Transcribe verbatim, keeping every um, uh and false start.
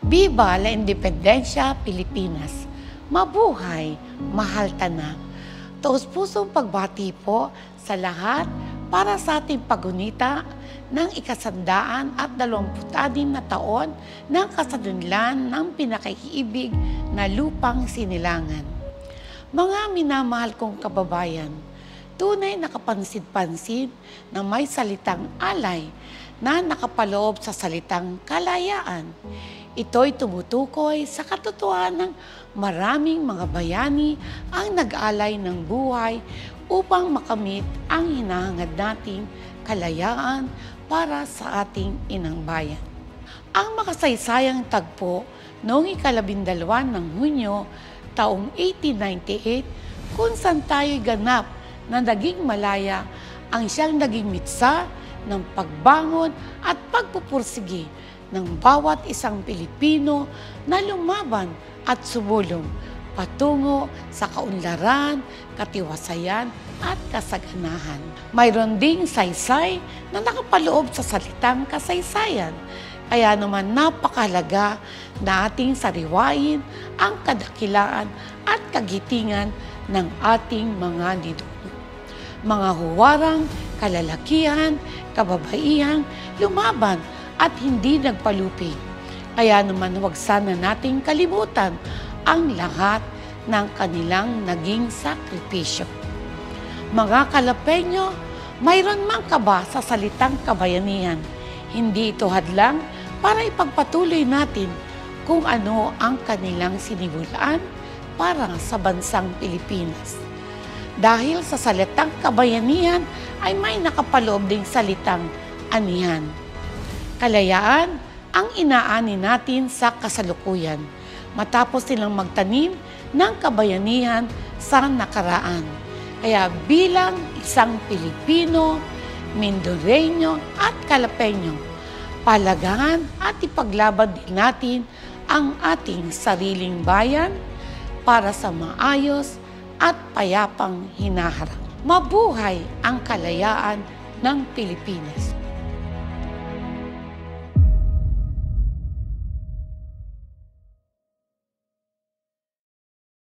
Viva la Independencia, Pilipinas! Mabuhay, mahal tanan! Taos-pusong pagbati po sa lahat para sa ating pagunita ng ikasandaan at dalawamput-anim na taon ng kasadunlan ng pinakahiibig na lupang sinilangan. Mga minamahal kong kababayan, tunay na kapansin-pansin na may salitang alay na nakapaloob sa salitang kalayaan. Ito'y tumutukoy sa katotohanan ng maraming mga bayani ang nag-alay ng buhay upang makamit ang hinahangad nating kalayaan para sa ating inang bayan. Ang makasaysayang tagpo noong ikalabindalawa ng Hunyo taong eighteen ninety-eight kung saan tayo'y ganap na naging malaya ang siyang naging mitsa ng pagbangon at pagpupursige ng bawat isang Pilipino na lumaban at sumulong patungo sa kaunlaran, katiwasayan at kasaganahan. Mayroon ding saysay na nakapaloob sa salitang kasaysayan. Kaya naman napakahalaga na ating sariwain ang kadakilaan at kagitingan ng ating mga ninuno. Mga huwarang, kalalakihan, kababaihan, lumaban at hindi nagpalupi. Kaya naman huwag sana nating kalimutan ang lahat ng kanilang naging sakripisyo. Mga Kalapeño, mayroon mang kaba sa salitang kabayanihan. Hindi ito hadlang para ipagpatuloy natin kung ano ang kanilang sinimulaan para sa bansang Pilipinas. Dahil sa salitang kabayanihan ay may nakapaloob ding salitang anihan. Kalayaan ang inaani natin sa kasalukuyan matapos silang magtanim ng kabayanihan sa nakaraan. Kaya bilang isang Pilipino, Mindoreño at Kalapeño, palagahan at ipaglaban din natin ang ating sariling bayan para sa maayos at payapang hinaharap. Mabuhay ang kalayaan ng Pilipinas!